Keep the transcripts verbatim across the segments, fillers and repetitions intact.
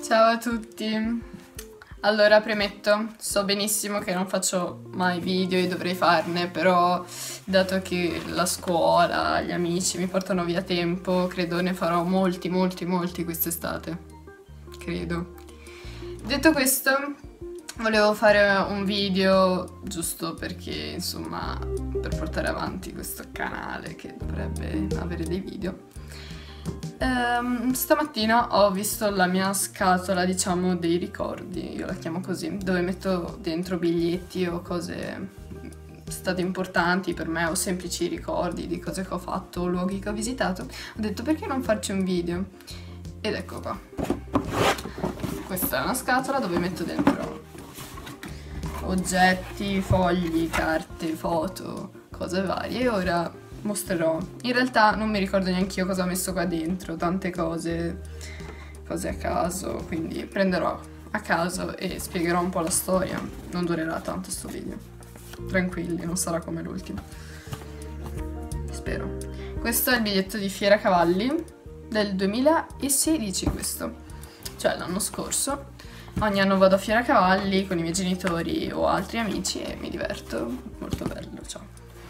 Ciao a tutti. Allora, premetto, so benissimo che non faccio mai video e dovrei farne, però dato che la scuola, gli amici mi portano via tempo, credo ne farò molti, molti, molti quest'estate. Credo. Detto questo, volevo fare un video giusto perché, insomma, per portare avanti questo canale che dovrebbe avere dei video. Um, stamattina ho visto la mia scatola, diciamo, dei ricordi, io la chiamo così, dove metto dentro biglietti o cose state importanti per me o semplici ricordi di cose che ho fatto o luoghi che ho visitato. Ho detto perché non farci un video? Ed ecco qua. Questa è una scatola dove metto dentro oggetti, fogli, carte, foto, cose varie e ora mostrerò. In realtà non mi ricordo neanche io cosa ho messo qua dentro, tante cose, cose a caso, quindi prenderò a caso e spiegherò un po' la storia. Non durerà tanto sto video, tranquilli, non sarà come l'ultimo, spero. Questo è il biglietto di Fiera Cavalli del duemilasedici, questo, cioè l'anno scorso. Ogni anno vado a Fiera Cavalli con i miei genitori o altri amici e mi diverto, molto bello, ciao.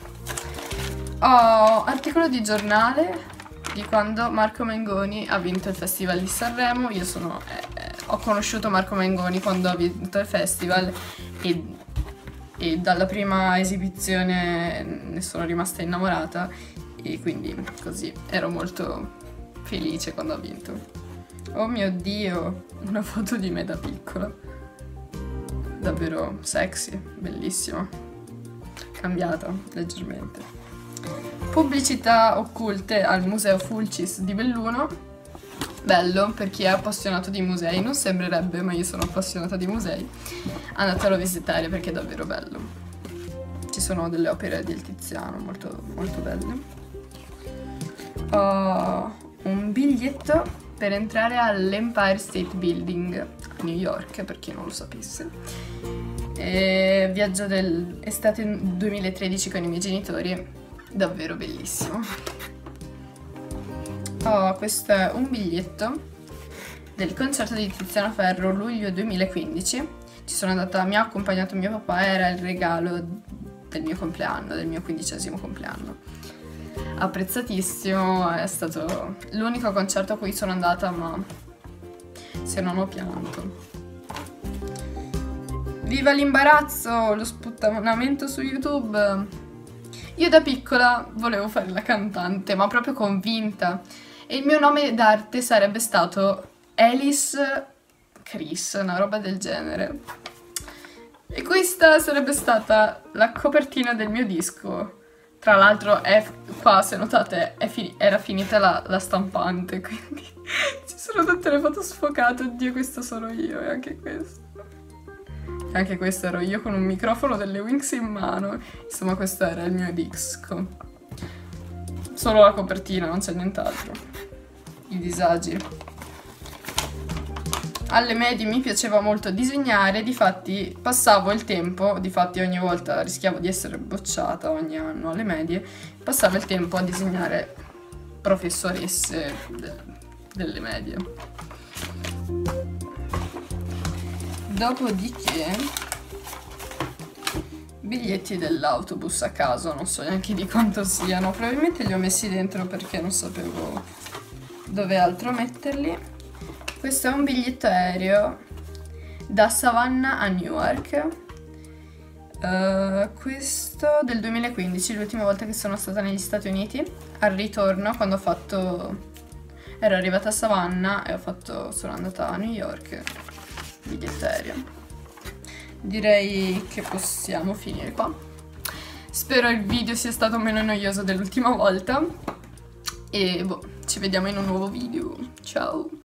Ho articolo di giornale di quando Marco Mengoni ha vinto il Festival di Sanremo. Io sono, eh, ho conosciuto Marco Mengoni quando ha vinto il festival e, e dalla prima esibizione ne sono rimasta innamorata e quindi così ero molto felice quando ha vinto. Oh mio Dio, una foto di me da piccola, davvero sexy, bellissima, cambiata leggermente. Pubblicità occulte al Museo Fulcis di Belluno. Bello, per chi è appassionato di musei, non sembrerebbe, ma io sono appassionata di musei. Andatelo a visitare perché è davvero bello. Ci sono delle opere del Tiziano molto, molto belle. Ho un biglietto per entrare all'Empire State Building a New York, per chi non lo sapesse. E viaggio dell'estate duemilatredici con i miei genitori. Davvero bellissimo. Oh, questo è un biglietto del concerto di Tiziano Ferro luglio duemilaquindici. Ci sono andata, mi ha accompagnato mio papà, era il regalo del mio compleanno, del mio quindicesimo compleanno. Apprezzatissimo, è stato l'unico concerto a cui sono andata, ma se non ho pianto. Viva l'imbarazzo, lo sputtanamento su YouTube. Io da piccola volevo fare la cantante, ma proprio convinta, e il mio nome d'arte sarebbe stato Alice Chris, una roba del genere. E questa sarebbe stata la copertina del mio disco. Tra l'altro qua, se notate, è fi era finita la, la stampante, quindi ci sono tutte le foto sfocate. Oddio, questo sono io, e anche questo. E anche questo ero io con un microfono delle Wings in mano. Insomma, questo era il mio disco. Solo la copertina, non c'è nient'altro. I disagi. Alle medie mi piaceva molto disegnare, difatti passavo il tempo, difatti ogni volta rischiavo di essere bocciata ogni anno alle medie, passavo il tempo a disegnare professoresse de delle medie. Dopodiché biglietti dell'autobus a caso, non so neanche di quanto siano, probabilmente li ho messi dentro perché non sapevo dove altro metterli. Questo è un biglietto aereo da Savannah a Newark, uh, questo del duemilaquindici, l'ultima volta che sono stata negli Stati Uniti, al ritorno quando ho fatto, ero arrivata a Savannah e ho fatto, sono andata a New York. Biglietto aereo. Direi che possiamo finire qua. Spero il video sia stato meno noioso dell'ultima volta e boh, ci vediamo in un nuovo video. Ciao!